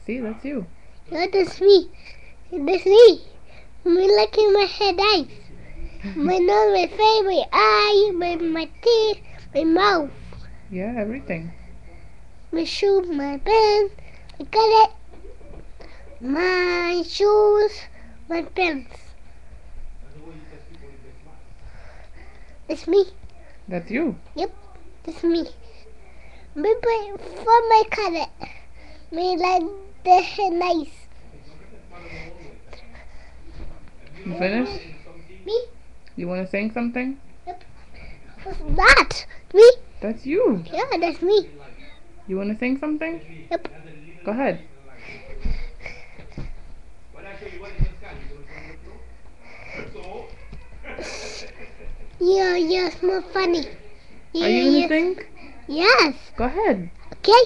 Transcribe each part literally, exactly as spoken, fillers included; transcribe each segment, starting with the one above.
See, that's you. Yeah, that's me. That's me. Me looking my head eyes. My nose, my face, my eye, my, my teeth, my mouth, Yeah, everything. my shoes, my pen, my color, my shoes, my pens. That's me. That's you. Yep, that's me. Me put for my color. Me like the hair nice. You finished? Me? You want to sing something? Yep. What's that? Me? That's you. Yeah, that's me. You want to sing something? Yep. Go ahead. Yeah, yeah, it's more funny. Yeah, Are you going to yes. sing? Yes. Go ahead. Okay.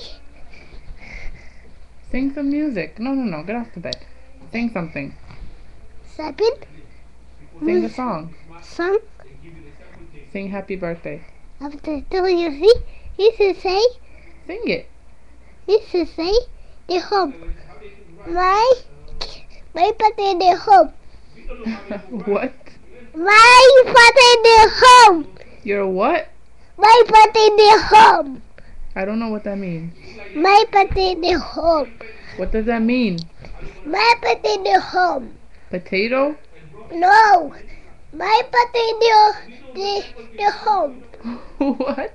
Sing some music. No, no, no. Get off the bed. Sing something. Seven. Sing a song. Song. Sing happy birthday. After do you see? This is say. Sing it. This is say. The home. My. My birthday the home. What? My birthday the home. You're what? My birthday the home. I don't know what that means. My birthday the home. What does that mean? My birthday the home. Potato? No. My birthday the the the home. What?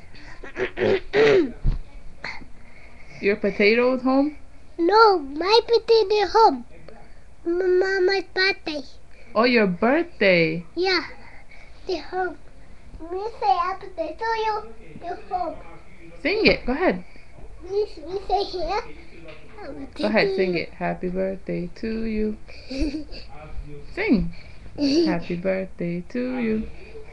Your potato's home? No, my birthday the home. Mama's birthday. Oh, your birthday. Yeah, the home. We say happy birthday to you. The home. Sing it. Go ahead. We, we say here. Go ahead, sing it. Happy birthday to you. Sing. Happy birthday to you.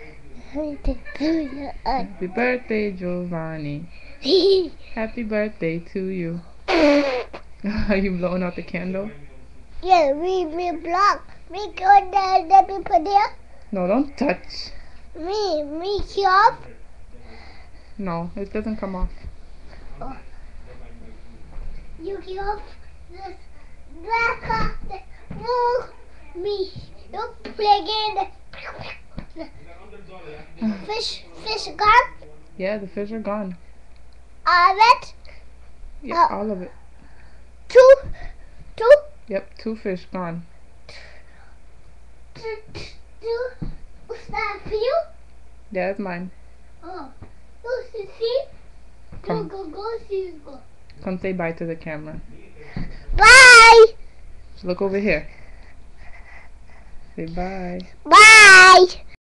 Happy birthday, Giovanni. Happy birthday to you. Are you blowing out the candle? Yeah, we we block. We go there, the people there. No, don't touch. Me, me off. No, it doesn't come off. Oh. You get off this black off the move me. You play again. Fish, fish gone. Yeah, the fish are gone. All of it. Yeah, Oh. all of it. Two, two, Yep, two fish gone. two, two. What's that for you? Yeah, that's mine. Oh, you see, see? Go, Come. go, go, see, go. Come say bye to the camera. Bye. Look over here. Say bye. Bye.